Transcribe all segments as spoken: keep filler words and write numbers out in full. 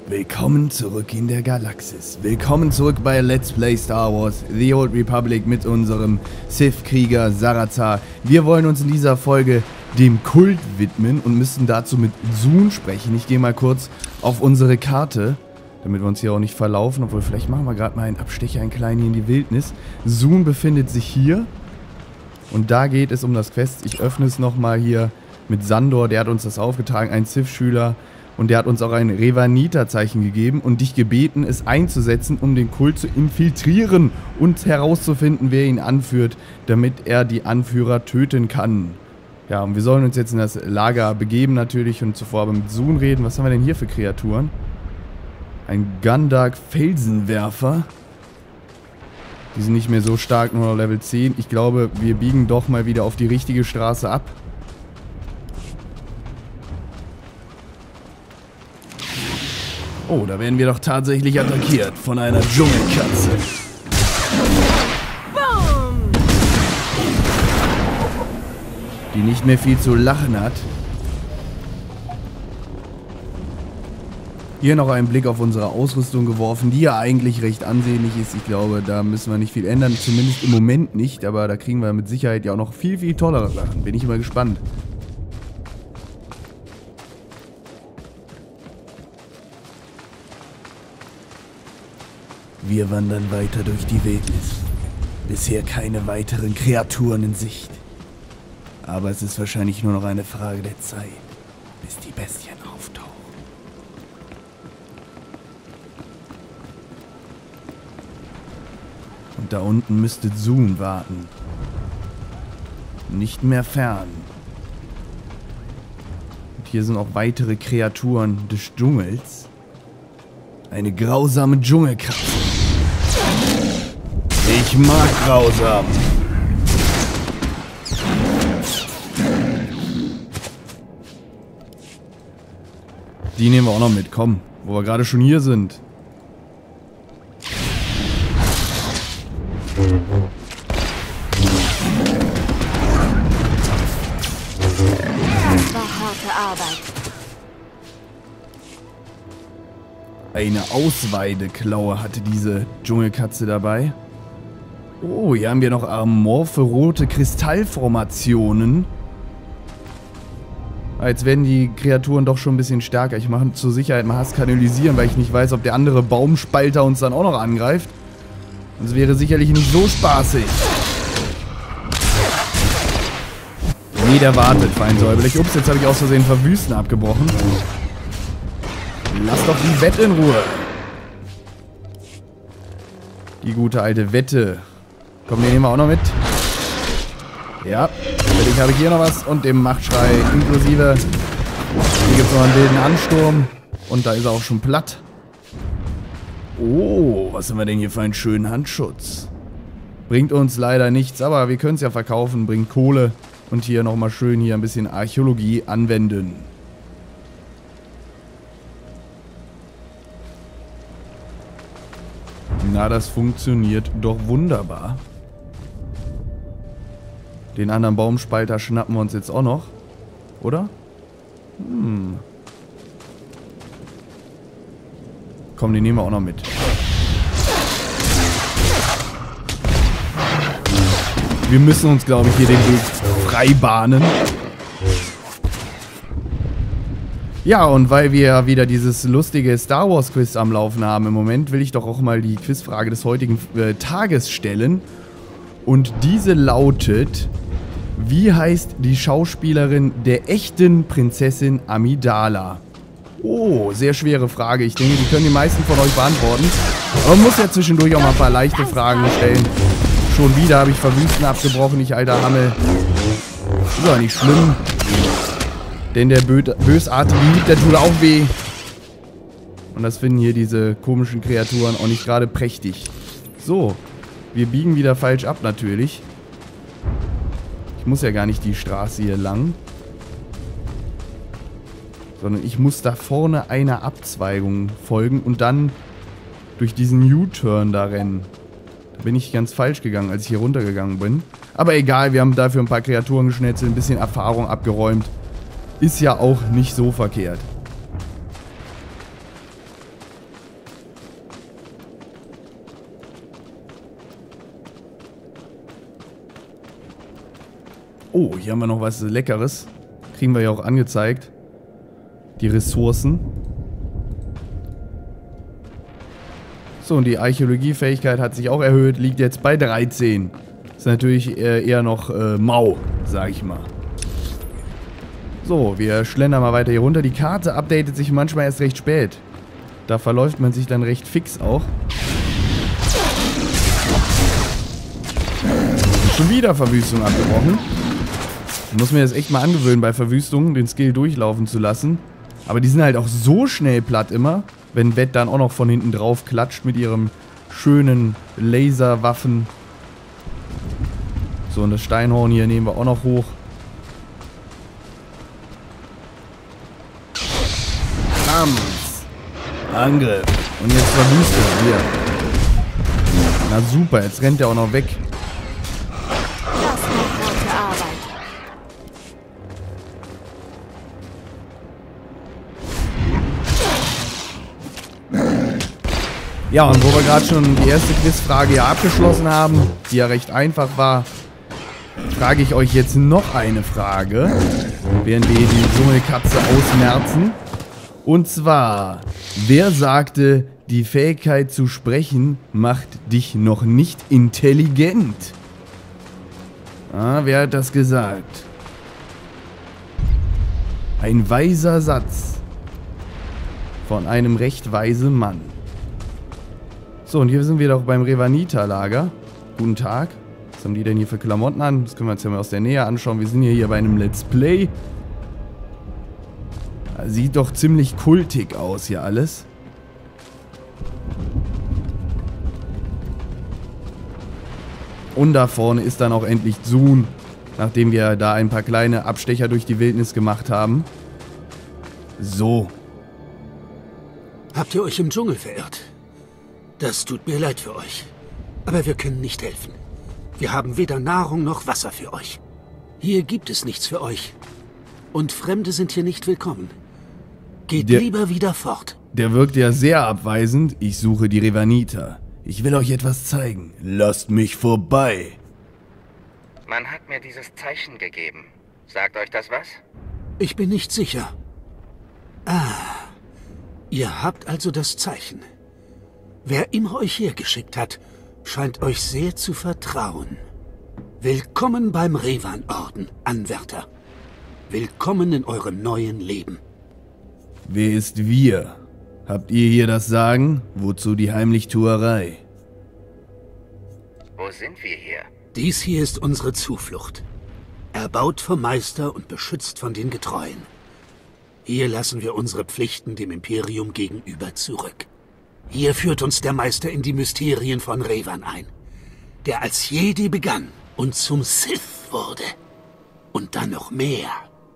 Willkommen zurück in der Galaxis. Willkommen zurück bei Let's Play Star Wars The Old Republic mit unserem Sith-Krieger Sarazar. Wir wollen uns in dieser Folge dem Kult widmen und müssen dazu mit Zoon sprechen. Ich gehe mal kurz auf unsere Karte, damit wir uns hier auch nicht verlaufen. Obwohl, vielleicht machen wir gerade mal einen Abstecher, einen kleinen hier in die Wildnis. Zoon befindet sich hier. Und da geht es um das Quest. Ich öffne es nochmal hier mit Sandor. Der hat uns das aufgetragen, ein Sith-Schüler. Und der hat uns auch ein Revanita-Zeichen gegeben und dich gebeten, es einzusetzen, um den Kult zu infiltrieren und herauszufinden, wer ihn anführt, damit er die Anführer töten kann. Ja, und wir sollen uns jetzt in das Lager begeben natürlich und zuvor aber mit Zoon reden. Was haben wir denn hier für Kreaturen? Ein Gundark-Felsenwerfer. Die sind nicht mehr so stark, nur noch Level zehn. Ich glaube, wir biegen doch mal wieder auf die richtige Straße ab. Oh, da werden wir doch tatsächlich attackiert von einer Dschungelkatze. Die nicht mehr viel zu lachen hat. Hier noch einen Blick auf unsere Ausrüstung geworfen, die ja eigentlich recht ansehnlich ist. Ich glaube, da müssen wir nicht viel ändern, zumindest im Moment nicht. Aber da kriegen wir mit Sicherheit ja auch noch viel, viel tollere Sachen. Bin ich mal gespannt. Wir wandern weiter durch die Wildnis. Bisher keine weiteren Kreaturen in Sicht. Aber es ist wahrscheinlich nur noch eine Frage der Zeit, bis die Bestien auftauchen. Und da unten müsste Zoon warten. Nicht mehr fern. Und hier sind auch weitere Kreaturen des Dschungels. Eine grausame Dschungelkatze. Ich mag grausam. Die nehmen wir auch noch mit, komm, wo wir gerade schon hier sind. Das war harte Arbeit. Eine Ausweideklaue hatte diese Dschungelkatze dabei. Oh, hier haben wir noch amorphe rote Kristallformationen. Jetzt werden die Kreaturen doch schon ein bisschen stärker. Ich mache zur Sicherheit mal Hass kanalisieren, weil ich nicht weiß, ob der andere Baumspalter uns dann auch noch angreift. Das wäre sicherlich nicht so spaßig. Nee, der wartet, feinsäuberlich. Ups, jetzt habe ich aus Versehen Verwüsten abgebrochen. Lass doch die Wette in Ruhe. Die gute alte Wette. Komm, den nehmen wir auch noch mit. Ja, natürlich habe ich hier noch was und den Machtschrei inklusive. Hier gibt es noch einen wilden Ansturm. Und da ist er auch schon platt. Oh, was haben wir denn hier für einen schönen Handschutz? Bringt uns leider nichts, aber wir können es ja verkaufen. Bringt Kohle. Und hier nochmal schön hier ein bisschen Archäologie anwenden. Na, das funktioniert doch wunderbar. Den anderen Baumspalter schnappen wir uns jetzt auch noch. Oder? Hm. Komm, den nehmen wir auch noch mit. Wir müssen uns, glaube ich, hier den Weg frei bahnen. Ja, und weil wir wieder dieses lustige Star Wars Quiz am Laufen haben im Moment, will ich doch auch mal die Quizfrage des heutigen äh, Tages stellen. Und diese lautet: Wie heißt die Schauspielerin der echten Prinzessin Amidala? Oh, sehr schwere Frage. Ich denke, die können die meisten von euch beantworten. Aber man muss ja zwischendurch auch mal ein paar leichte Fragen stellen. Schon wieder habe ich Verwüsten abgebrochen, ich alter Hammel. Ist doch nicht schlimm. Denn der Bö bösartige Hieb, der tut auch weh. Und das finden hier diese komischen Kreaturen auch nicht gerade prächtig. So, wir biegen wieder falsch ab natürlich. Ich muss ja gar nicht die Straße hier lang. Sondern ich muss da vorne einer Abzweigung folgen und dann durch diesen U-Turn da rennen. Da bin ich ganz falsch gegangen, als ich hier runtergegangen bin. Aber egal, wir haben dafür ein paar Kreaturen geschnetzelt, ein bisschen Erfahrung abgeräumt. Ist ja auch nicht so verkehrt. Oh, hier haben wir noch was Leckeres. Kriegen wir ja auch angezeigt. Die Ressourcen. So, und die Archäologiefähigkeit hat sich auch erhöht. Liegt jetzt bei dreizehn. Ist natürlich eher noch äh, mau, sag ich mal. So, wir schlendern mal weiter hier runter. Die Karte updatet sich manchmal erst recht spät. Da verläuft man sich dann recht fix auch. Und schon wieder Verwüstung abgebrochen. Ich muss mir das echt mal angewöhnen, bei Verwüstungen den Skill durchlaufen zu lassen. Aber die sind halt auch so schnell platt immer, wenn Wett dann auch noch von hinten drauf klatscht mit ihrem schönen Laserwaffen. So, und das Steinhorn hier nehmen wir auch noch hoch. Bams. Angriff. Und jetzt Verwüstung. Hier. Na super, jetzt rennt er auch noch weg. Das war harte Arbeit. Ja, und wo wir gerade schon die erste Quizfrage ja abgeschlossen haben, die ja recht einfach war, frage ich euch jetzt noch eine Frage, während wir die Dschungelkatze ausmerzen. Und zwar, wer sagte, die Fähigkeit zu sprechen macht dich noch nicht intelligent? Ah, wer hat das gesagt? Ein weiser Satz von einem recht weisen Mann. So, und hier sind wir doch beim Revanita-Lager. Guten Tag. Was haben die denn hier für Klamotten an? Das können wir uns ja mal aus der Nähe anschauen. Wir sind hier, hier bei einem Let's Play. Sieht doch ziemlich kultig aus hier alles. Und da vorne ist dann auch endlich Zun, nachdem wir da ein paar kleine Abstecher durch die Wildnis gemacht haben. So. Habt ihr euch im Dschungel verirrt? Das tut mir leid für euch. Aber wir können nicht helfen. Wir haben weder Nahrung noch Wasser für euch. Hier gibt es nichts für euch. Und Fremde sind hier nicht willkommen. Geht der, lieber wieder fort. Der wirkt ja sehr abweisend. Ich suche die Revanita. Ich will euch etwas zeigen. Lasst mich vorbei. Man hat mir dieses Zeichen gegeben. Sagt euch das was? Ich bin nicht sicher. Ah, ihr habt also das Zeichen. Wer immer euch hergeschickt hat, scheint euch sehr zu vertrauen. Willkommen beim Revan-Orden, Anwärter. Willkommen in eurem neuen Leben. Wer ist wir? Habt ihr hier das Sagen? Wozu die Heimlichtuerei? Wo sind wir hier? Dies hier ist unsere Zuflucht. Erbaut vom Meister und beschützt von den Getreuen. Hier lassen wir unsere Pflichten dem Imperium gegenüber zurück. Hier führt uns der Meister in die Mysterien von Revan ein, der als Jedi begann und zum Sith wurde. Und dann noch mehr.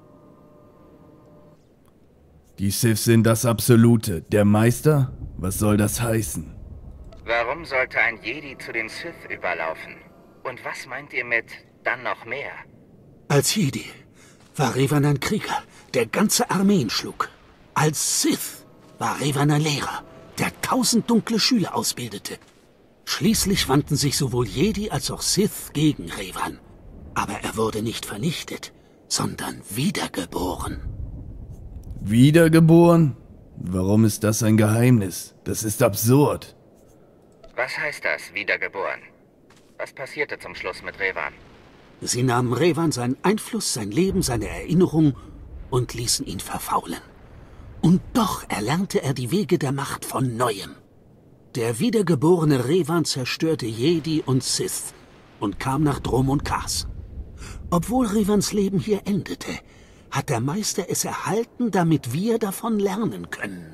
Die Sith sind das Absolute. Der Meister? Was soll das heißen? Warum sollte ein Jedi zu den Sith überlaufen? Und was meint ihr mit dann noch mehr? Als Jedi war Revan ein Krieger, der ganze Armeen schlug. Als Sith war Revan ein Lehrer, der tausend dunkle Schüler ausbildete. Schließlich wandten sich sowohl Jedi als auch Sith gegen Revan. Aber er wurde nicht vernichtet, sondern wiedergeboren. Wiedergeboren? Warum ist das ein Geheimnis? Das ist absurd. Was heißt das, wiedergeboren? Was passierte zum Schluss mit Revan? Sie nahmen Revan seinen Einfluss, sein Leben, seine Erinnerung und ließen ihn verfaulen. Und doch erlernte er die Wege der Macht von Neuem. Der wiedergeborene Revan zerstörte Jedi und Sith und kam nach Drum und Kars. Obwohl Revans Leben hier endete, hat der Meister es erhalten, damit wir davon lernen können.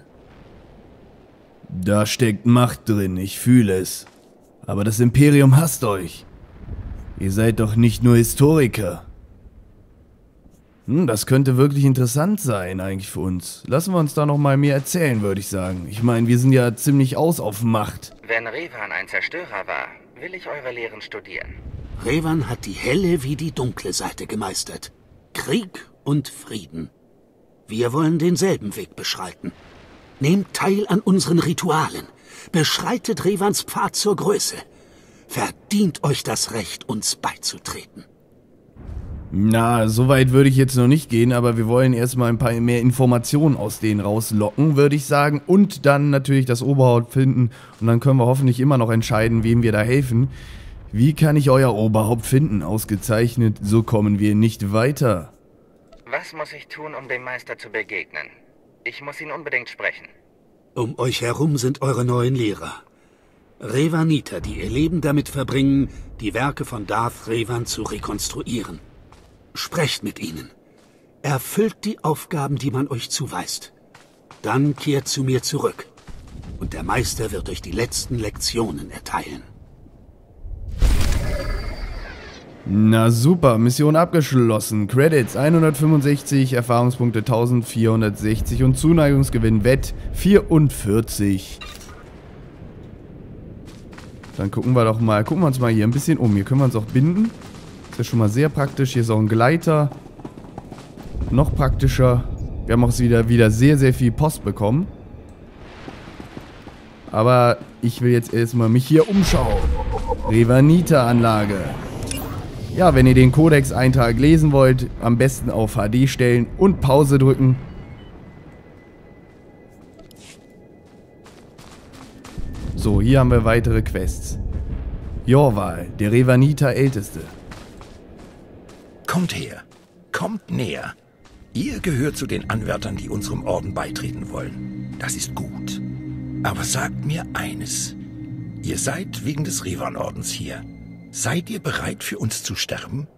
Da steckt Macht drin, ich fühle es. Aber das Imperium hasst euch. Ihr seid doch nicht nur Historiker. Hm, das könnte wirklich interessant sein eigentlich für uns. Lassen wir uns da noch mal mehr erzählen, würde ich sagen. Ich meine, wir sind ja ziemlich aus auf Macht. Wenn Revan ein Zerstörer war, will ich eure Lehren studieren. Revan hat die helle wie die dunkle Seite gemeistert. Krieg und Frieden. Wir wollen denselben Weg beschreiten. Nehmt teil an unseren Ritualen. Beschreitet Revans Pfad zur Größe. Verdient euch das Recht, uns beizutreten. Na, so weit würde ich jetzt noch nicht gehen, aber wir wollen erstmal ein paar mehr Informationen aus denen rauslocken, würde ich sagen. Und dann natürlich das Oberhaupt finden. Und dann können wir hoffentlich immer noch entscheiden, wem wir da helfen. Wie kann ich euer Oberhaupt finden? Ausgezeichnet, so kommen wir nicht weiter. Was muss ich tun, um dem Meister zu begegnen? Ich muss ihn unbedingt sprechen. Um euch herum sind eure neuen Lehrer. Revaniter, die ihr Leben damit verbringen, die Werke von Darth Revan zu rekonstruieren. Sprecht mit ihnen. Erfüllt die Aufgaben, die man euch zuweist. Dann kehrt zu mir zurück. Und der Meister wird euch die letzten Lektionen erteilen. Na super, Mission abgeschlossen. Credits hundertfünfundsechzig, Erfahrungspunkte eintausendvierhundertsechzig und Zuneigungsgewinn Wett vierundvierzig. Dann gucken wir doch mal, gucken wir uns mal hier ein bisschen um. Hier können wir uns auch binden. Ist ja schon mal sehr praktisch. Hier ist auch ein Gleiter. Noch praktischer. Wir haben auch wieder, wieder sehr, sehr viel Post bekommen. Aber ich will jetzt erstmal mich hier umschauen. Revaniter-Anlage. Ja, wenn ihr den Codex-Eintrag lesen wollt, am besten auf H D stellen und Pause drücken. So, hier haben wir weitere Quests. Jorval, der Revaniter-Älteste. Kommt her. Kommt näher. Ihr gehört zu den Anwärtern, die unserem Orden beitreten wollen. Das ist gut. Aber sagt mir eines. Ihr seid wegen des Revan-Ordens hier. Seid ihr bereit, für uns zu sterben?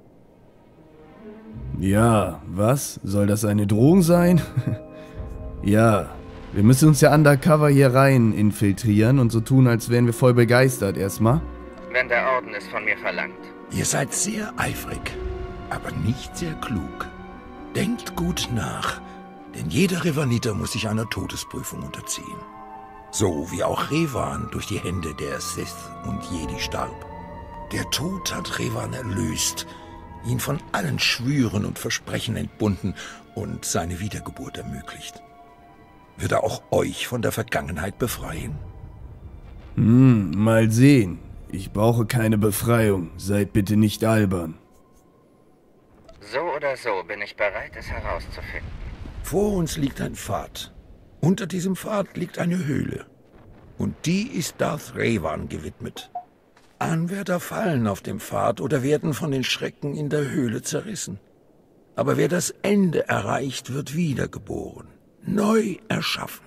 Ja, was? Soll das eine Drohung sein? Ja, wir müssen uns ja undercover hier rein infiltrieren und so tun, als wären wir voll begeistert erstmal. Wenn der Orden es von mir verlangt. Ihr seid sehr eifrig, aber nicht sehr klug. Denkt gut nach, denn jeder Revaniter muss sich einer Todesprüfung unterziehen. So wie auch Revan durch die Hände der Sith und Jedi starb. Der Tod hat Revan erlöst, ihn von allen Schwüren und Versprechen entbunden und seine Wiedergeburt ermöglicht. Wird er auch euch von der Vergangenheit befreien? Hm, mal sehen. Ich brauche keine Befreiung. Seid bitte nicht albern. So oder so bin ich bereit, es herauszufinden. Vor uns liegt ein Pfad. Unter diesem Pfad liegt eine Höhle. Und die ist Darth Revan gewidmet. Anwärter fallen auf dem Pfad oder werden von den Schrecken in der Höhle zerrissen. Aber wer das Ende erreicht, wird wiedergeboren, neu erschaffen.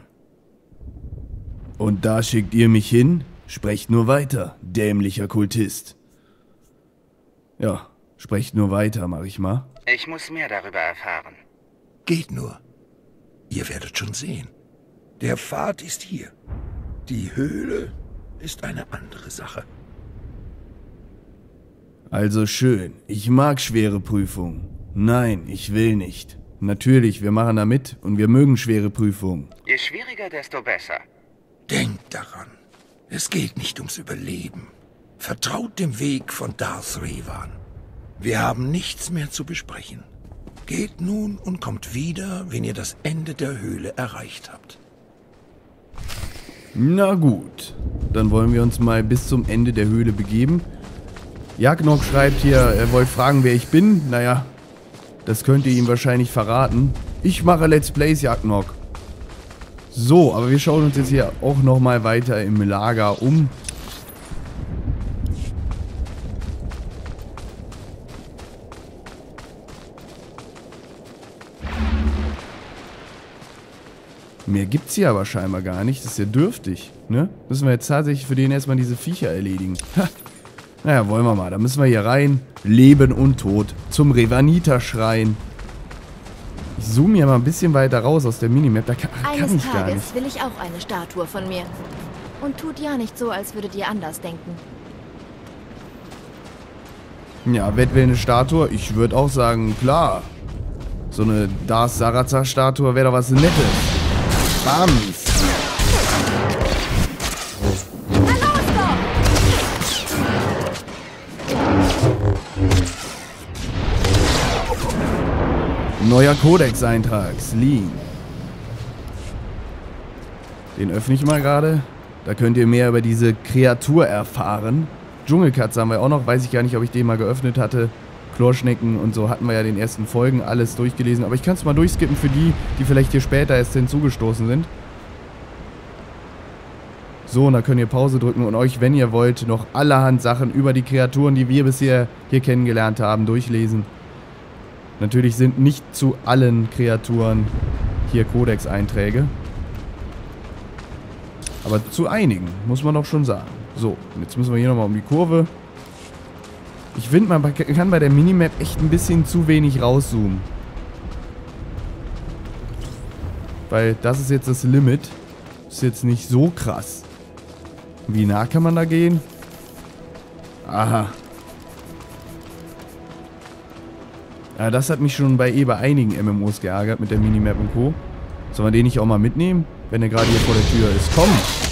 Und da schickt ihr mich hin? Sprecht nur weiter, dämlicher Kultist. Ja, sprecht nur weiter, mach ich mal. Ich muss mehr darüber erfahren. Geht nur. Ihr werdet schon sehen. Der Pfad ist hier. Die Höhle ist eine andere Sache. Also schön. Ich mag schwere Prüfungen. Nein, ich will nicht. Natürlich, wir machen da mit und wir mögen schwere Prüfungen. Je schwieriger, desto besser. Denkt daran. Es geht nicht ums Überleben. Vertraut dem Weg von Darth Revan. Wir haben nichts mehr zu besprechen. Geht nun und kommt wieder, wenn ihr das Ende der Höhle erreicht habt. Na gut. Dann wollen wir uns mal bis zum Ende der Höhle begeben. Jagnok schreibt hier, er wollte fragen, wer ich bin. Naja, das könnt ihr ihm wahrscheinlich verraten. Ich mache Let's Plays, Jagnok. So, aber wir schauen uns jetzt hier auch nochmal weiter im Lager um. Mehr gibt's hier aber scheinbar gar nicht. Das ist ja dürftig, ne? Müssen wir jetzt tatsächlich für den erstmal diese Viecher erledigen. Ha. Naja, wollen wir mal. Da müssen wir hier rein. Leben und Tod. Zum Revaniter-Schrein. Ich zoome hier mal ein bisschen weiter raus aus der Minimap. Da kann, kann Eines ich gar nicht. Tages will ich auch eine Statue von mir. Und tut ja nicht so, als würdet ihr anders denken. Ja, Wett will eine Statue? Ich würde auch sagen, klar. So eine Darth Sarazar-Statue wäre doch was Nettes. Bams! Neuer Codex-Eintrag, Sleen. Den öffne ich mal gerade. Da könnt ihr mehr über diese Kreatur erfahren. Dschungelkatze haben wir auch noch. Weiß ich gar nicht, ob ich den mal geöffnet hatte. Chlorschnecken und so hatten wir ja in den ersten Folgen alles durchgelesen. Aber ich kann es mal durchskippen für die, die vielleicht hier später erst hinzugestoßen sind. So, und da könnt ihr Pause drücken und euch, wenn ihr wollt, noch allerhand Sachen über die Kreaturen, die wir bisher hier kennengelernt haben, durchlesen. Natürlich sind nicht zu allen Kreaturen hier Codex-Einträge. Aber zu einigen, muss man doch schon sagen. So, jetzt müssen wir hier nochmal um die Kurve. Ich finde, man kann bei der Minimap echt ein bisschen zu wenig rauszoomen. Weil das ist jetzt das Limit. Ist jetzt nicht so krass. Wie nah kann man da gehen? Aha. Ja, das hat mich schon bei eh bei einigen M M Os geärgert mit der Minimap und Co. Sollen wir den nicht auch mal mitnehmen? Wenn er gerade hier vor der Tür ist. Komm!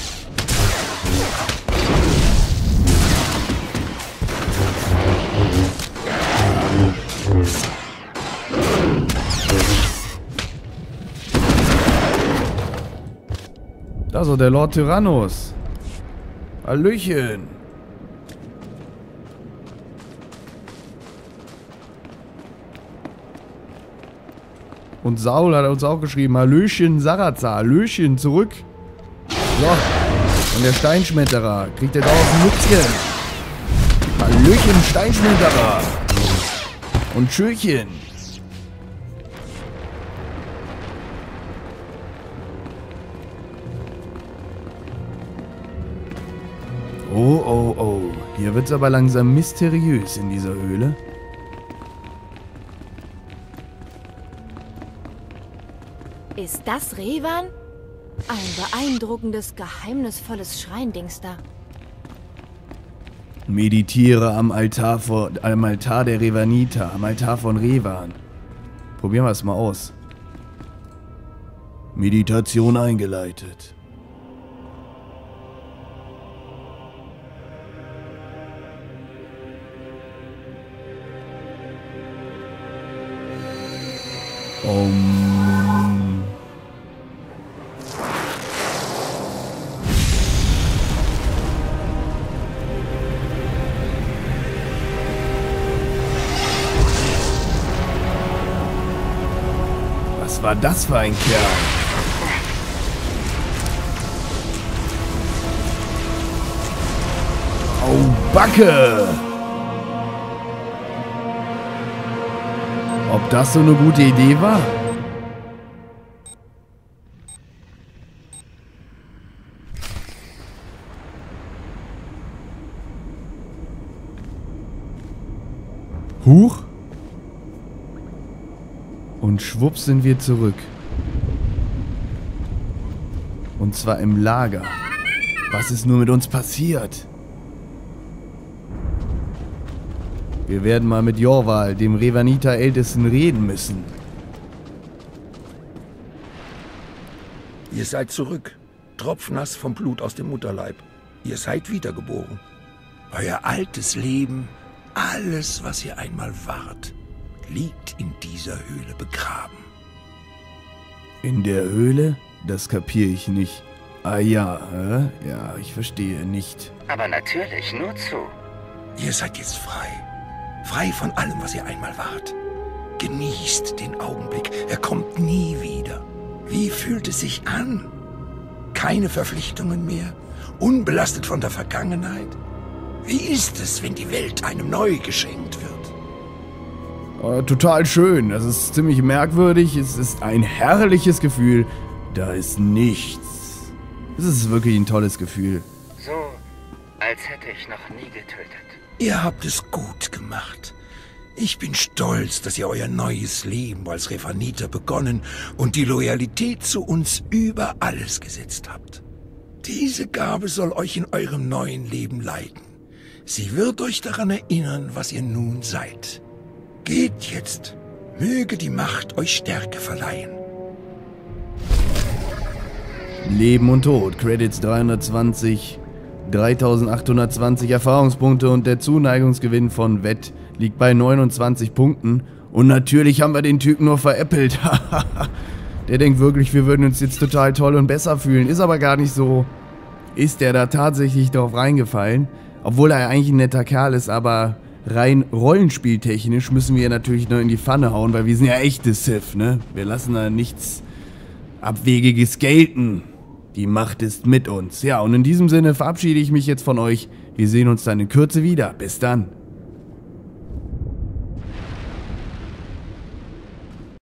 Da ist doch der Lord Tyrannus. Hallöchen. Und Saul hat uns auch geschrieben, Hallöchen Sarazar, Hallöchen zurück. So, und der Steinschmetterer kriegt jetzt auch ein Mützchen. Hallöchen Steinschmetterer. Und Schürchen. Oh, oh, oh. Hier wird's aber langsam mysteriös in dieser Höhle. Ist das Revan? Ein beeindruckendes, geheimnisvolles Schreindings da. Meditiere am Altar, vor, am Altar der Revanita, am Altar von Revan. Probieren wir es mal aus. Meditation eingeleitet. Um. Was war das für ein Kerl? Oh, Backe! Ob das so eine gute Idee war? Huch! Und schwupps sind wir zurück. Und zwar im Lager. Was ist nur mit uns passiert? Wir werden mal mit Jorval, dem Revanita-Ältesten, reden müssen. Ihr seid zurück, tropfnass vom Blut aus dem Mutterleib. Ihr seid wiedergeboren. Euer altes Leben, alles, was ihr einmal wart, liegt in dieser Höhle begraben. In der Höhle? Das kapiere ich nicht. Ah ja, hä? Ja, ich verstehe nicht. Aber natürlich, nur zu. Ihr seid jetzt frei. Frei von allem, was ihr einmal wart. Genießt den Augenblick. Er kommt nie wieder. Wie fühlt es sich an? Keine Verpflichtungen mehr? Unbelastet von der Vergangenheit? Wie ist es, wenn die Welt einem neu geschenkt wird? Äh, total schön. Das ist ziemlich merkwürdig. Es ist ein herrliches Gefühl. Da ist nichts. Es ist wirklich ein tolles Gefühl. So, als hätte ich noch nie getötet. Ihr habt es gut gemacht. Ich bin stolz, dass ihr euer neues Leben als Revaniter begonnen und die Loyalität zu uns über alles gesetzt habt. Diese Gabe soll euch in eurem neuen Leben leiten. Sie wird euch daran erinnern, was ihr nun seid. Geht jetzt. Möge die Macht euch Stärke verleihen. Leben und Tod. Credits dreihundertzwanzig. dreitausendachthundertzwanzig Erfahrungspunkte und der Zuneigungsgewinn von Wett liegt bei neunundzwanzig Punkten. Und natürlich haben wir den Typen nur veräppelt. Der denkt wirklich, wir würden uns jetzt total toll und besser fühlen. Ist aber gar nicht so. Ist der da tatsächlich drauf reingefallen? Obwohl er eigentlich ein netter Kerl ist, aber rein rollenspieltechnisch müssen wir natürlich noch in die Pfanne hauen, weil wir sind ja echte Sith, ne? Wir lassen da nichts Abwegiges gelten. Die Macht ist mit uns. Ja, und in diesem Sinne verabschiede ich mich jetzt von euch. Wir sehen uns dann in Kürze wieder. Bis dann.